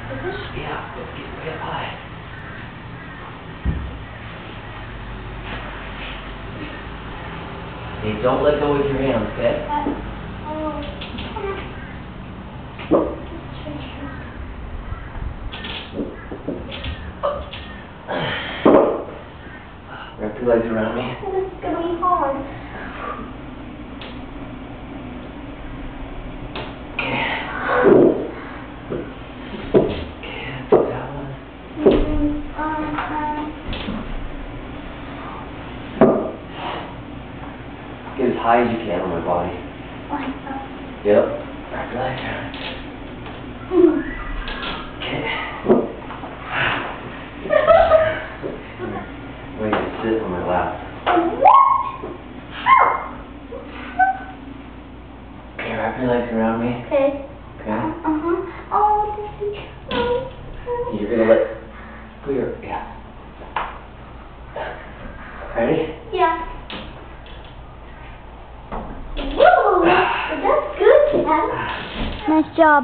Yeah, let's get way up high. Hey, don't let go with your hands, okay? Wrap your legs around me. This is gonna be hard. Okay, let's do that one. Get as high as you can on my body. Yep. Wrap your legs around it. Okay. I'm going to sit on my lap. Okay, wrap your legs around me. Okay. Okay? Oh, this is so. You're going to let go your, yeah. Ready? Yeah. Whoa! That's good, Dad. Nice job.